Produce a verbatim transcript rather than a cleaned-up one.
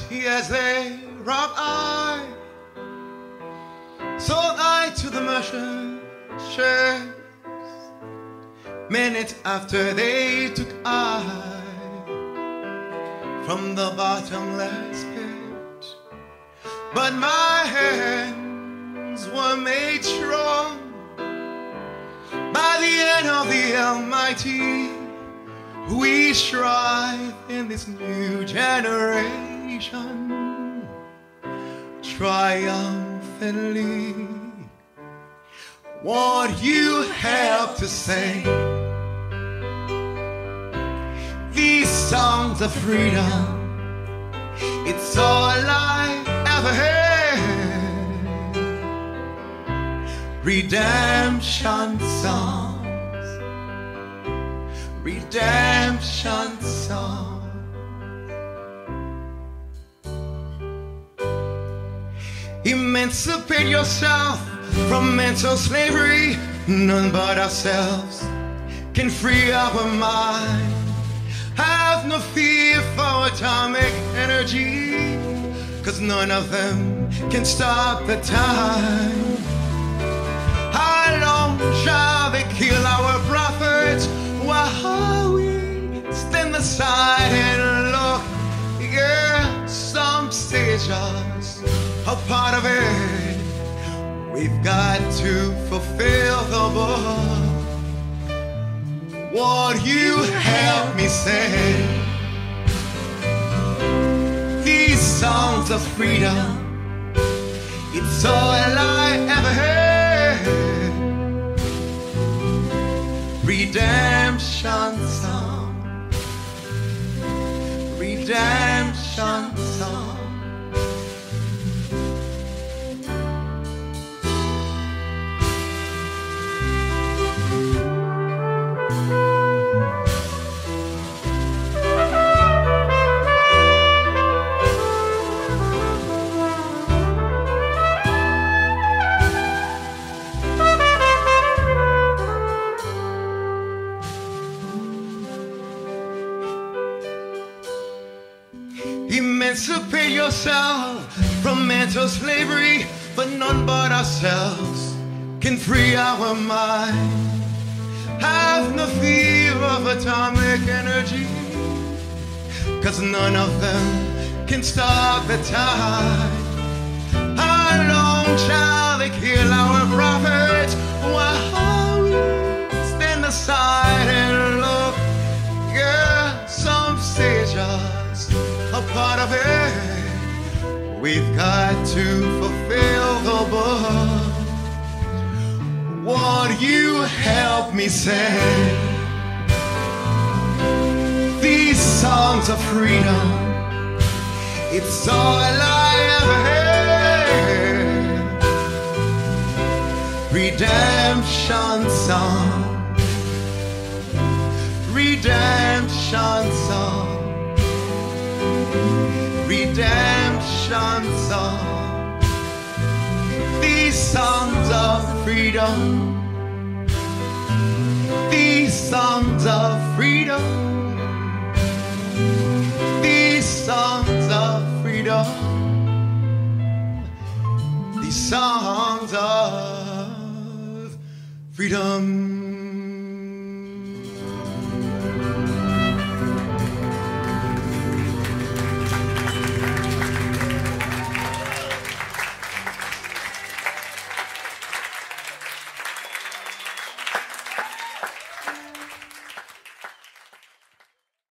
mighty as they rock I, sold I to the merchant ships. Minutes after they took I from the bottomless pit, but my hands were made strong by the hand of the Almighty. We strive in this new generation triumphantly. What you have to say? These songs of freedom, it's all I ever had. Redemption songs, redemption songs. Emancipate yourself from mental slavery. None but ourselves can free our mind. Have no fear for atomic energy, 'cause none of them can stop the time. How long shall they kill our prophets while we stand aside and look? Yeah, some say just a part of it. We've got to fulfill the book. What you help me say? These songs of freedom, it's all I ever had. Redemption song, redemption song. Emancipate yourself from mental slavery, for none but ourselves can free our mind. Have no fear of atomic energy, 'cause none of them can stop the tide. How long shall they kill our prophets while we stand aside and look? Yeah, some say just a part of it. We've got to fulfill the book. What you help me say? These songs of freedom, it's all I ever had. Redemption song, redemption song, redemption song. These songs of freedom, these songs of freedom, these songs of freedom, these songs of freedom.